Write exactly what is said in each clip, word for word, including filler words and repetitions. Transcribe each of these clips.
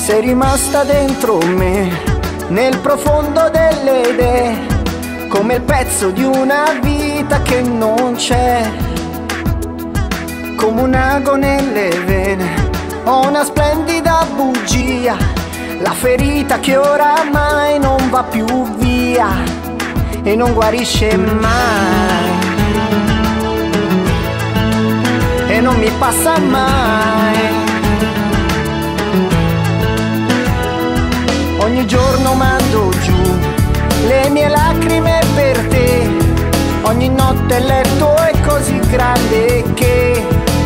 sei rimasta dentro me, nel profondo delle idee, come il pezzo di una vita che non c'è, come un ago nelle vene, ho una splendida bugia, la ferita che oramai non va più via e non guarisce mai, e non mi passa mai. Ogni giorno mando giù le mie lacrime per te, ogni notte il letto è così grande che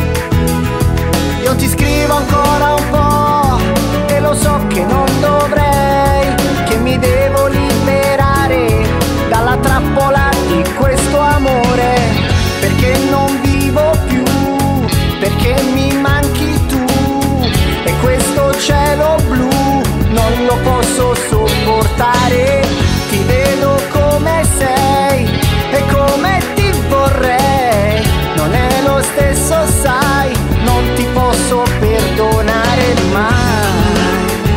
io ti scrivo ancora un po' e lo so che non dovrei, che mi devo liberare dalla trappola di questo amore, perché non vivo più, perché mi manchi tu e questo cielo blu non lo posso sopportare. Ti vedo come sei e come ti vorrei, non è lo stesso sai, non ti posso perdonare mai.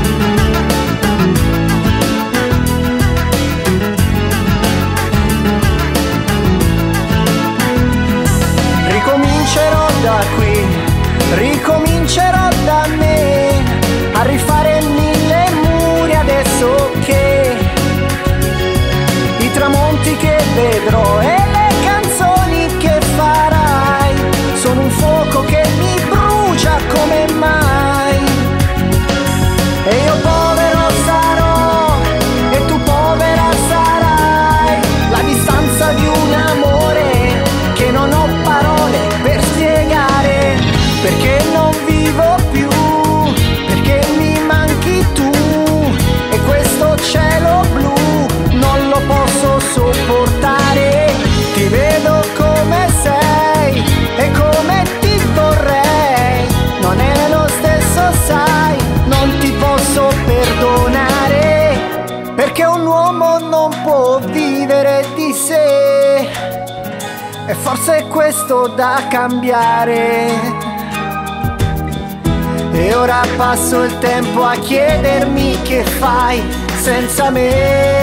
Ricomincerò da qui, ricomincerò da me, a rifare mille muri adesso che i tramonti che vedrò e le canzoni che farai sono un fuoco che mi brucia come mai, e io povero sarò e tu povera sarai, la distanza di un amore che non ho parole per spiegare, perché non vivo più, perché mi manchi tu e questo cielo blu non lo posso sopportare. Ti vedo come sei e come ti vorrei, non è lo stesso sai, non ti posso perdonare, perché un uomo non può vivere di sé e forse è questo da cambiare. E ora passo il tempo a chiedermi che fai senza me.